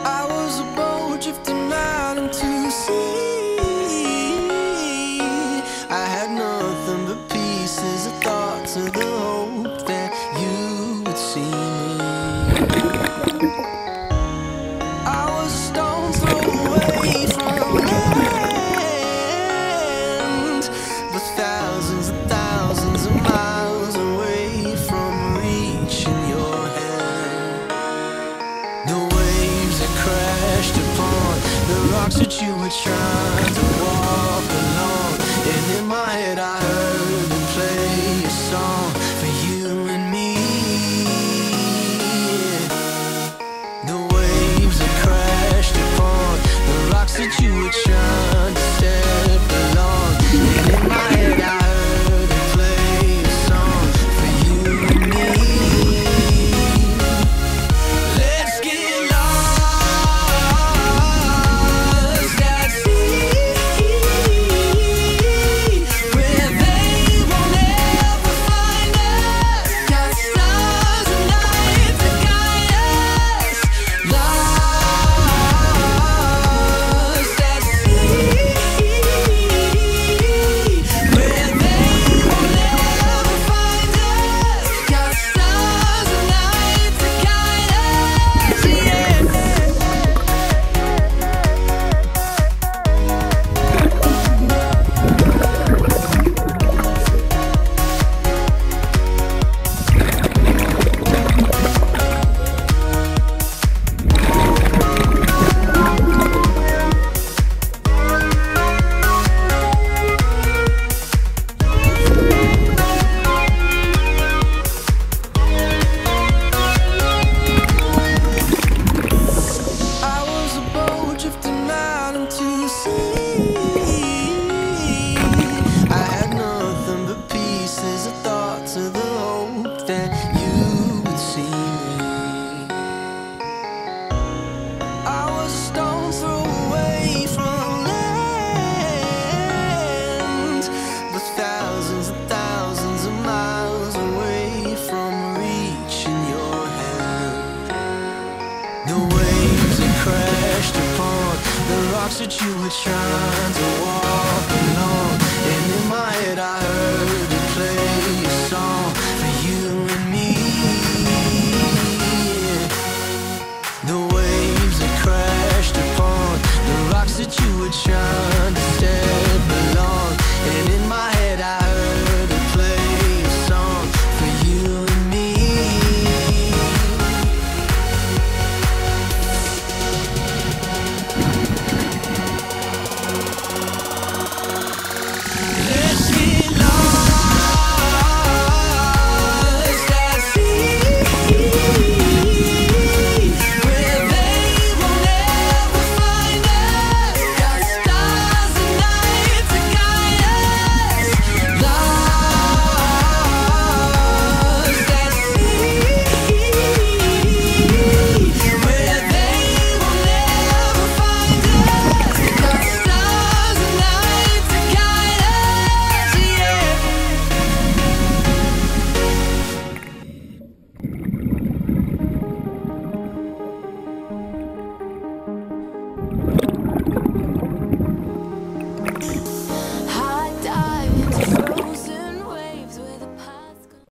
I was a boat drifting out into sea. I had nothing but pieces of thoughts of the hope that you would see me. I was a stone's throw away from land, but thousands and thousands of miles away from reaching your hand. The waves that crashed upon the rocks that you were trying to walk along, and in my head I heard them play a song for you and me. The waves that crashed upon the rocks that you were trying to step along, and in my head I heard them play a song for you and me. Let's get lost at sea, where they will never find us. Got stars and night to guide us. Lost at sea, where they will never find us. Got stars and night to guide us. Yeah. I was a boat drifting out into the sea. I had nothing but pieces of thoughts of the hope that you would see me. I was a stone's throw away from land, but thousands and thousands of miles away from reaching your hand. The waves that crashed upon the rocks that you were trying to walk along, and in my head I heard you play a song for you and me. The waves that crashed upon the rocks that you were trying to